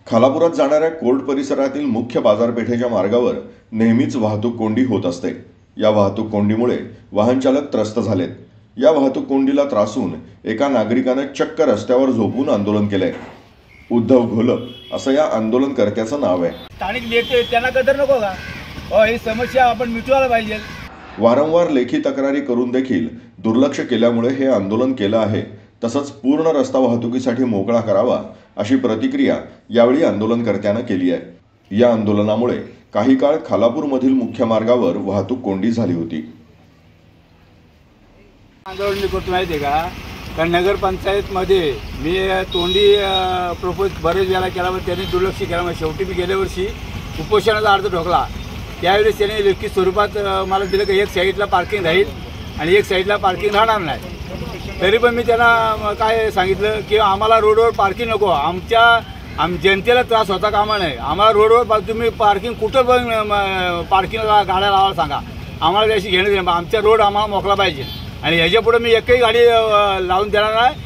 खालापुरात जाणाऱ्या कोर्ट परिसरातील मुख्य बाजारपेठेच्या मार्गावर नेहमीच वाहतूक कोंडी होत असते। या वाहतूक कोंडीमुळे वाहनचालक त्रस्त झालेत। या वाहतूक कोंडीला त्रासून एका नागरिकाने चक्क रस्त्यावर झोपून आंदोलन केलंय। उद्धव घोलप असं या आंदोलनकर्त्याचं नाव आहे। स्थानिक नेते त्यांना कदर नको का? ही समस्या आपण मिटवायला पाहिजे। वारंवार लेखी तक्रारी करून देखील दुर्लक्ष केल्यामुळे हे आंदोलन केलं आहे। तसंच पूर्ण रस्ता वाहतुकीसाठी मोकळा करावा अशी प्रतिक्रिया यावेळी आंदोलनकर्त्यानं केली आहे। या आंदोलनामुळे काही काळ खालापूरमधील मुख्य मार्गावर वाहतूक कोंडी झाली होती। आंदोलन करतो माहिती आहे का? कारण नगरपंचायतमध्ये मी तोंडी प्रपोज बरेच वेळा केला, पण त्यांनी दुर्लक्ष केल्यामुळे शेवटी मी गेल्या वर्षी उपोषणाचा अर्ज ठोकला। त्यावेळेस त्यांनी लेखी स्वरूपात मला दिलं की एक साईडला पार्किंग राहील आणि एक साईडला पार्किंग राहणार नाही। तरी पण मी त्यांना काय सांगितलं की आम्हाला रोडवर पार्किंग नको, जनतेला त्रास होता कामा नये। आम्हाला रोडवर तुम्ही पार्किंग कुठं पण पार्किंगला गाड्या लावायला सांगा, आम्हाला त्याशी घेणं देणं, आमचा रोड आम्हाला मोकळा पाहिजे। आणि ह्याच्यापुढे मी एकही गाडी लावून देणार नाही।